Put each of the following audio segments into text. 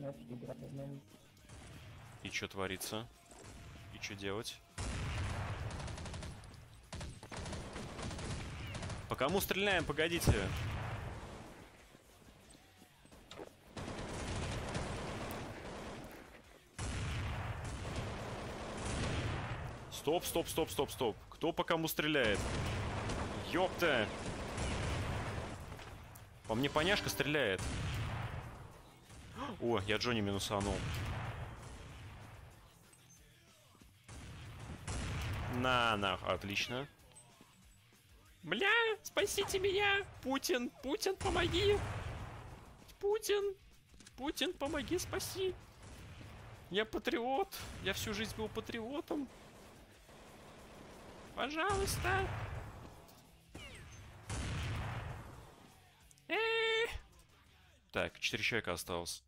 И что творится? И что делать? По кому стреляем? Погодите. Стоп, стоп, стоп, стоп, стоп. Кто по кому стреляет? Ёпта! По мне поняшка стреляет. О, я Джонни минусанул. На, отлично. Бля, спасите меня! Путин, Путин, помоги! Путин, помоги, спаси! Я патриот! Я всю жизнь был патриотом! Пожалуйста! Так, 4 человека осталось.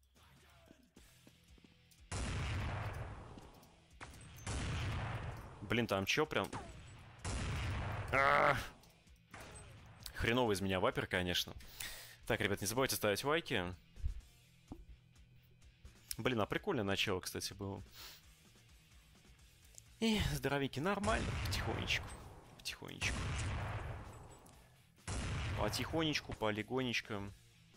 Блин, там чё прям... Хреново из меня вапер, конечно. Так, ребят, не забывайте ставить лайки. Блин, а прикольное начало, кстати, было. И здоровенький, нормально. Потихонечку. Потихонечку. Потихонечку, полигонечком.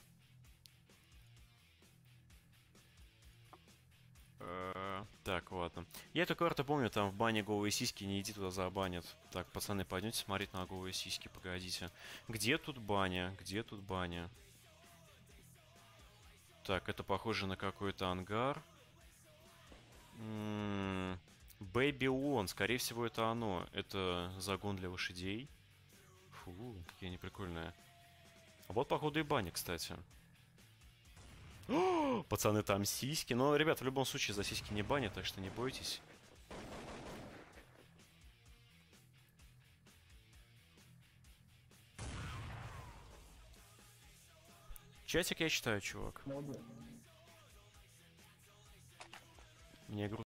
Так, ладно. Я эту карту помню, там в бане голые сиськи, не иди туда забанят. Так, пацаны, пойдемте смотреть на голые сиськи, погодите. Где тут баня? Где тут баня? Так, это похоже на какой-то ангар. Бэби-Лон, скорее всего, это оно. Это загон для лошадей. Фу, какие они прикольные. А вот, походу, и баня, кстати. О, пацаны, там сиськи. Но, ребят, в любом случае, за сиськи не баня, так что не бойтесь. Чатик я читаю, чувак. Мне грустно.